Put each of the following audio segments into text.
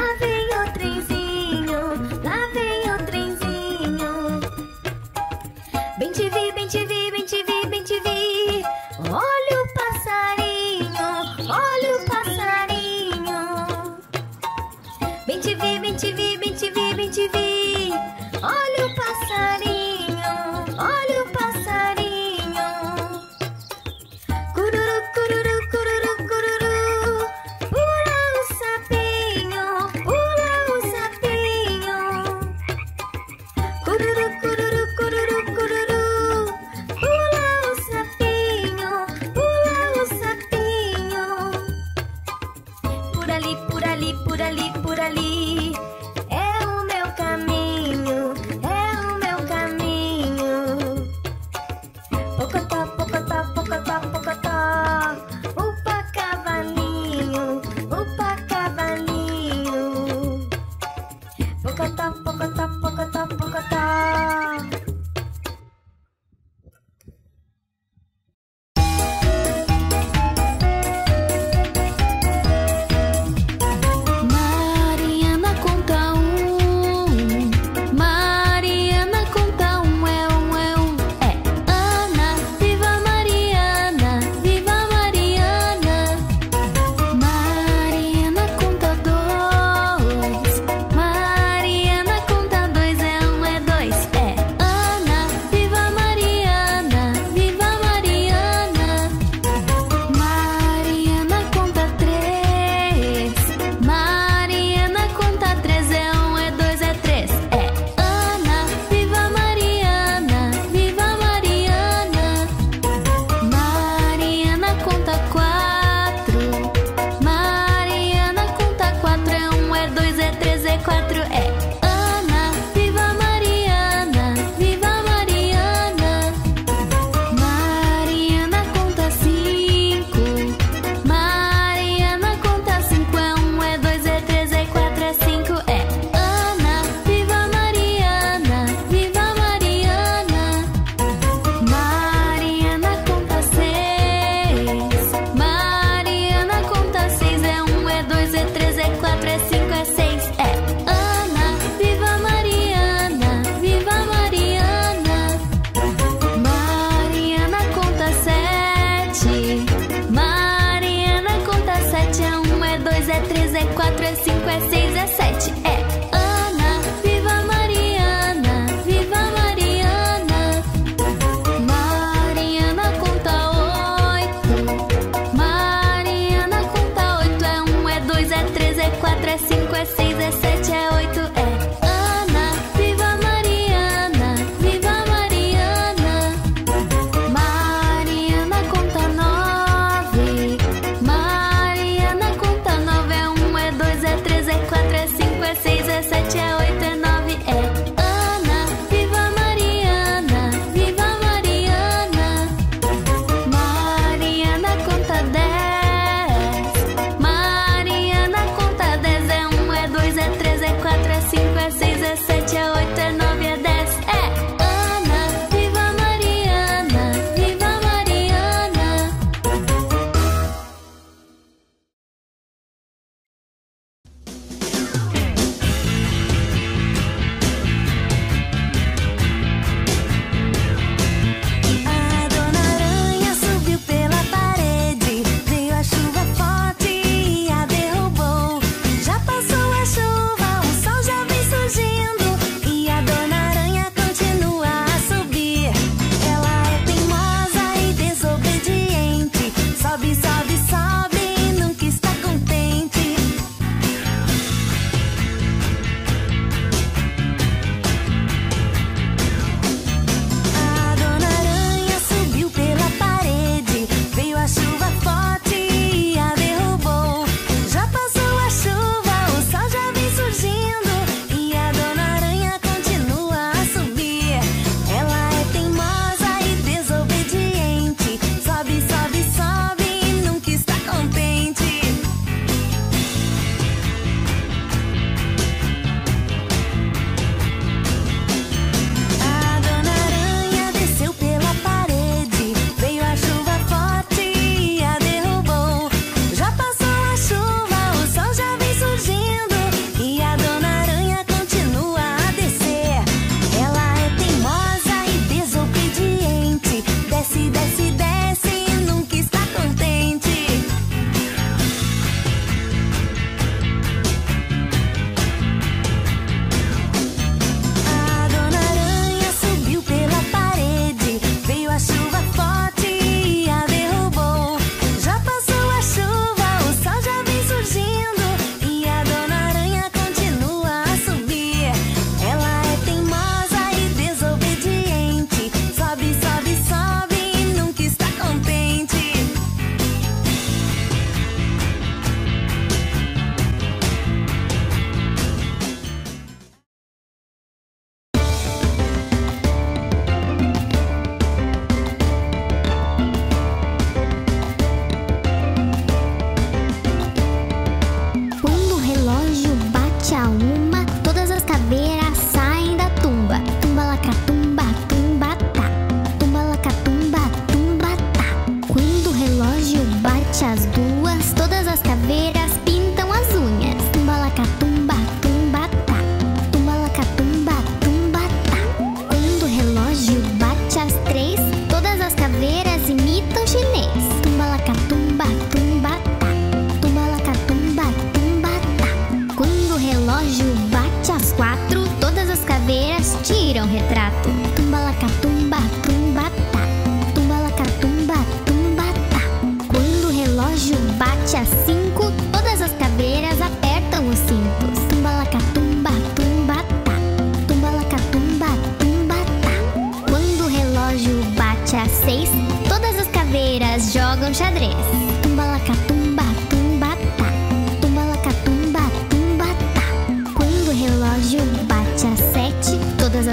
vem o trenzinho, lá vem o trenzinho. Bem te vi, bem te vi, bem te vi, bem te vi. Olha o passarinho, olha o passarinho. Bem te vi, bem te vi, bem te vi, bem te vi. Olha o passarinho, olha o passarinho. Cururu, cururu, cururu, cururu. Pula o sapinho, pula o sapinho. Cururu, cururu, cururu, cururu. Pula o sapinho, pula o sapinho. Por ali, por ali, por ali, por ali. É o meu caminho, é o meu caminho. Pocotó, pocotó, pocotó, pocotó. Upa cavalinho, upa cavalinho. Pocotó, pocotó, pocotó, pocotó. Maria,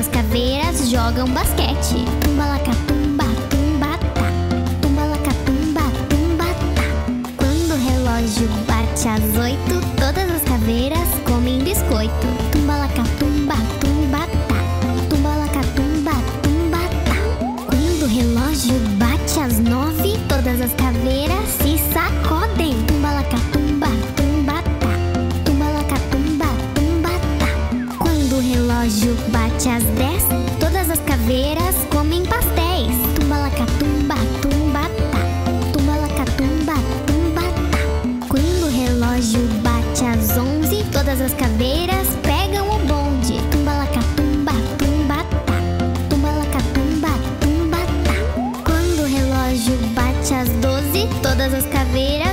as caveiras jogam basquete. Tumba-lacatumba, tumba-tá. Tumba-lacatumba, tumba-tá. Quando o relógio bate às 8, todas as caveiras comem biscoito. Tumba-lacatumba, tumba-tá. Tumba-lacatumba, tumba-tá. Quando o relógio bate às 9, todas as caveiras se sacodem. Tumba-lacatumba, tumba-tá. Tumba-lacatumba, tumba-tá. Quando o relógio bate às 10, todas as caveiras comem pastéis. Tumba-lacatumba, tumba-tá. Tumba-lacatumba, tumba-tá. Quando o relógio bate às 11, todas as caveiras pegam o bonde. Tumba-lacatumba, tumba-tá. Tumba-lacatumba, tumba-tá. Quando o relógio bate às 12, todas as caveiras